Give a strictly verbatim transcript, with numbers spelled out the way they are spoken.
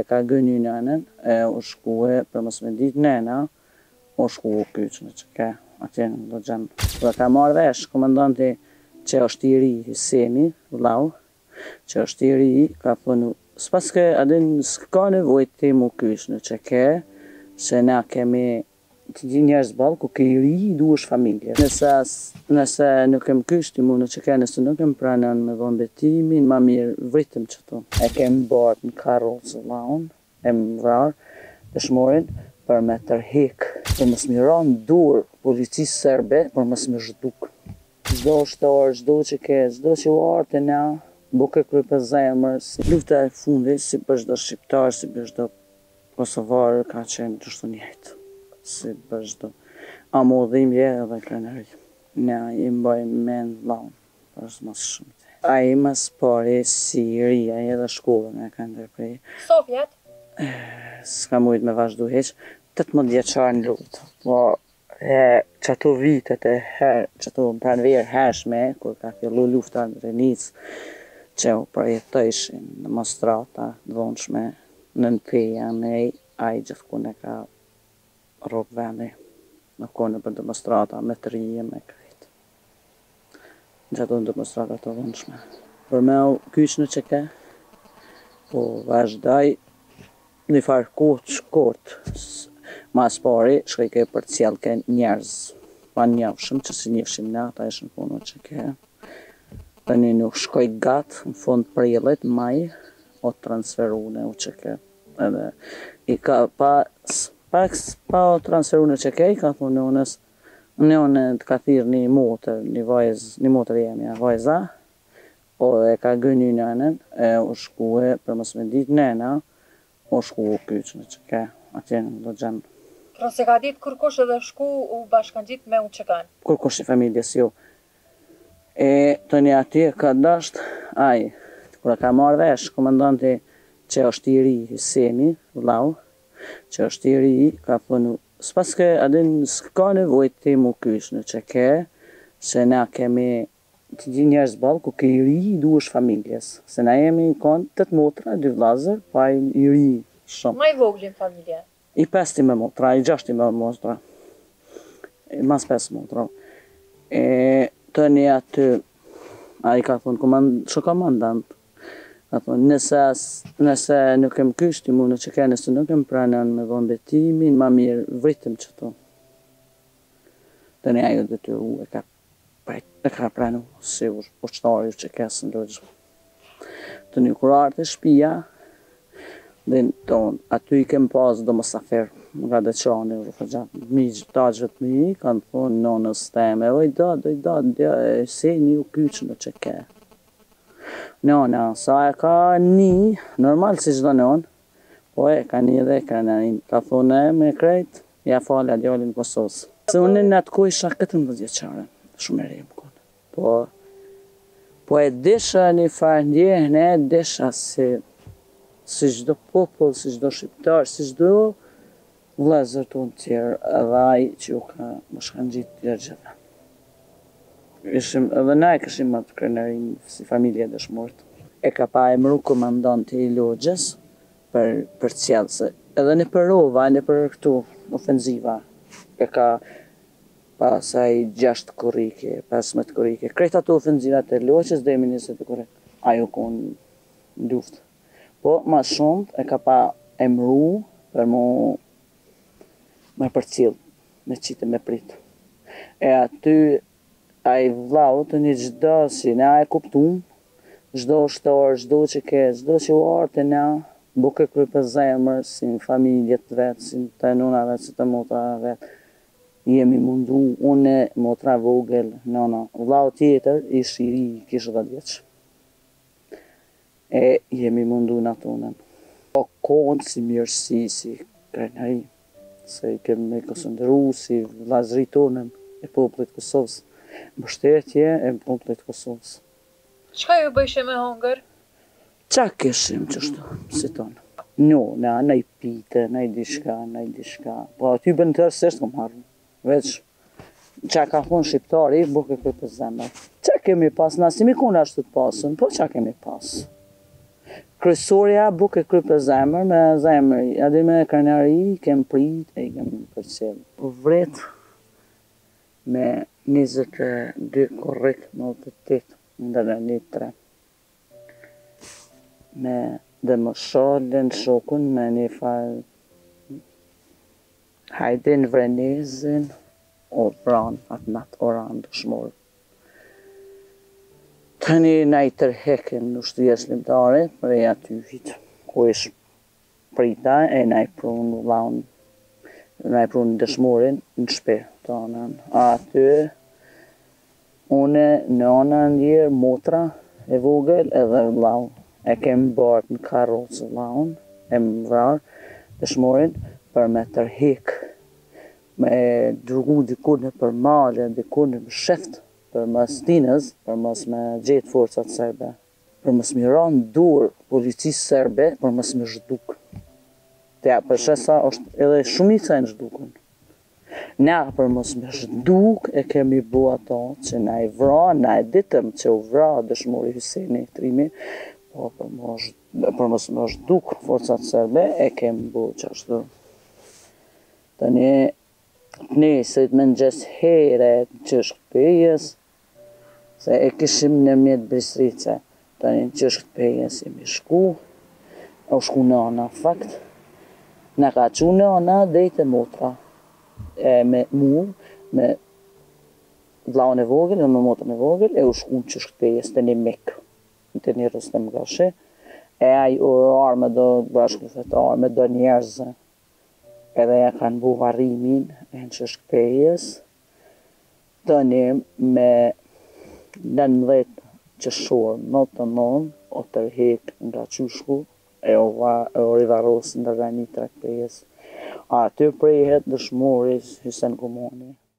ka gëny nënën, e u shkue për mos me ditë nëna, u shku u kyç në që ke, atje në Lloxhan. Dhe ka marrë vesh komandanti që është i ri, Semi, vllau, që është i ri, ka thonë, s'pas ke, adin s'ka nevojë ti mu kyç në që ke, se na kemi të gjithë njerëz ballë, ku ke i ri, duhesh familje. Nëse, nëse nuk kem kyç ti mu në që ke, nëse nuk kem pranon me dhon betimin, ma mirë vritem qëtu. E kem bartë në karrocë vllaun, e më vrarë dëshmorin për me tërhek, për mos mi ra në dorë policisë serbe, për mos mi zhduk. Çdo ushtar, çdo që ke, çdo që u arte na, buke kry për zemër, si lufta e fundit, si për çdo shqiptar, si për çdo kosovar, ka qenë çështën jetë. Si për çdo amodhimje edhe krenari. Na i mbajmë mend vllaun, është mas shumë. Ai mas pari si i ri, ai edhe shkollën e ka ndërprej. Sa vjet? S'ka mujt me vazhdu heq, tetëmbëdhjetë vjeçar në luft. Po, e, qëto vitet e her, qëto pranverë hershme, kur ka fillu lufta në Drenicë, që u përjetojshin demonstrata dhunshme, në nënteja nej, ai gjithkun e ka rrog vendi. Në kone për demonstrata, me të rije, me krejt. Në qëto demonstrata të dhunshme. Për me u kyç në që ke, po vazhdoj një farë kohë të shkurt. Mas pari, shkoj ke për cjellke njerëz. Pa njofshëm, që si njofshim na, ta ishën punë që ke. Tani nuk shkoj gatë, në fund prillit, maj, o transferune u që ke. Edhe i ka pas, pas pa o transferune që ke, i ka thonë nënës, nënë të ka thirë një motër, një vajzë, një motër jemi, vajza, po e ka gëny nënën, e u shkue për mos me ditë nëna, u shku u kyç në që ke, atje në Lloxhan. Pra se ka ditë kërkush edhe shku u bashkangjit me u qekan? Kërkush i familjes jo. E tani atje ka dasht, ai, kura ka marrë vesh komandanti që është i ri, Semi, vllau, që është i ri, ka thonë, s'pas ke, adin s'ka nevojë ti mu kyç në që ke, se na kemi të gjithë njerëz ballë, ku ke i ri, duhesh familjes. Se na jemi kanë tetë motra, dy vllazër, pa i i ri shumë. Ma i voglin familje? I pesti me motra, i gjashti me motra. I mas pesë motra. E tani aty, ai ka thonë, komand, që komandant, ka thonë, nëse, nëse nuk kem kyç ti mu në që ke, nëse nuk kem pranon me dhon betimin, ma mirë vritem qëtu. Tani ajo detyru e ka e ka pranu si ushtarë që kesë në Lloxhan. Të një kur arte shpia, dhe tonë, aty i kem pas do mësafer nga deqani, miqë taqëve të mi, kanë thonë nonës teme, oj da, doj da, se një u kyç në që ke. Nona, sa e ka një, normal si çdo non, po e ka një dhe krenarin, ka thonë e me krejt, ja falja djallin Kosovës. Se unë në atë kohë isha katërmbëdhjetë vjeçare. Shumë e rejmë kënë. Po, po e desha një farë ndjehën e desha si, si çdo popull, si çdo shqiptar, si çdo vëllezër tonë tjerë, edhe ai që ju ka bashkangjit tjerë gjitha. Ishim, edhe na e këshim atë krenarin si familje dëshmorët. E ka pa emru komandanti i Logjes për, për cjellëse. Edhe në për rova, në për këtu ofenziva. E ka pasaj gjashtë korrike, pesëmbëdhjetë korrike. Krejt ato ofenzivat e Loqës dhe ministrit e korrekt. Ajo konë në luftë. Po, ma shumë e ka pa emru për mu me përcjell, me qitë me pritë. E aty, a i vllau të një gjdo si na e kuptum, gjdo ushtar, gjdo që ke, gjdo që u arte na, buke kry për zemër, si në familjet vetë, si në të nunave, si të motra vetë. Jemi mundu, une, motra vogël, nona, vllau tjetër, ish i ri, kishë dhjetë vjeç. E jemi mundu në atonën. Po konë si mirësi, si krenari, se i kemi kësëndëru si vllazëri tonën e popullit Kosovës, mbështetje e popullit Kosovës. Çka ju bëjshe me hongër? Qa kishim qështu, si tonë? No, na, nej pite, nej dishka, nej dishka. Po aty bën tërë seshtë kom harru. Veç, qa ka thonë shqiptari, buke kërë për zemër. Qa kemi pas, na si mi kone ashtu të pasën, po qa kemi pas. Kryesorja buke kry për zemër, me zemër, edhe me krenari, kem prit e i kem përcjell. U vret me njëzet e dy korrik me udhtë tetë ndër e një tre. Me dhe më shalën shokun me një fal hajdin vrenezin o vran atë nat oran dëshmor. Tani na i tërhekin në shtëria shlimtare prej atyjit ku ish prita e na i prun vllaun, na i prun dëshmorin në shtëpi tonën. Aty une, nana ndjer, motra e vogël edhe vllau. E kem bart në karrocë vllaun, e më vrar dëshmorin për me tërhek, me dërgu diku nëpër male, diku në sheft, për mos tinës, për mos me gjetë forcat serbe, për mos mi ra në dorë policisë serbe, për mos me zhduk. Ja, për shesa është edhe shumica e në zhdukun. Na për mos me zhduk e kemi bu ato që na i vra, na e ditëm që u vra dëshmori Hyseni Trimi, po për mos, për mos me zhduk forcat serbe e kemi bu qashtu. Tani nesër me ngjes heret që shkëpejës, se e kishim në mjet Bistrice. Tani që shkëpejës jemi shku, u shku nana fakt, na ka qu nana dhejt e motra, e me mu, me vllaun e vogël, e me motrën e vogël, e u shku që shkëpejës të një mik, të një Rustem Gashi, e aj u arme do bashkëfetar me do njerëzë. Edhe ja kanë bu varrimin e në që shkëpejës, tani me nëntëdhjetë qershor, notën nonë, o tërhek nga qyshku, e o, e o rivarros ndër një trakpejës. Aty prehet dëshmori Hysen Komoni.